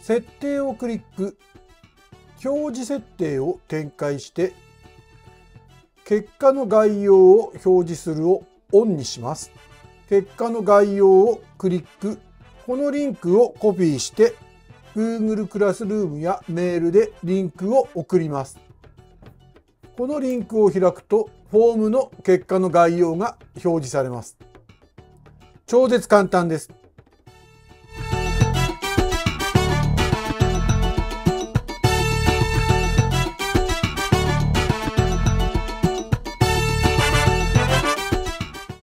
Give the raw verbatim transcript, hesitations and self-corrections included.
設定をクリック、表示設定を展開して結果の概要を表示するをオンにします。結果の概要をクリック、このリンクをコピーして Google クラスルームやメールでリンクを送ります。このリンクを開くとフォームの結果の概要が表示されます。超絶簡単です。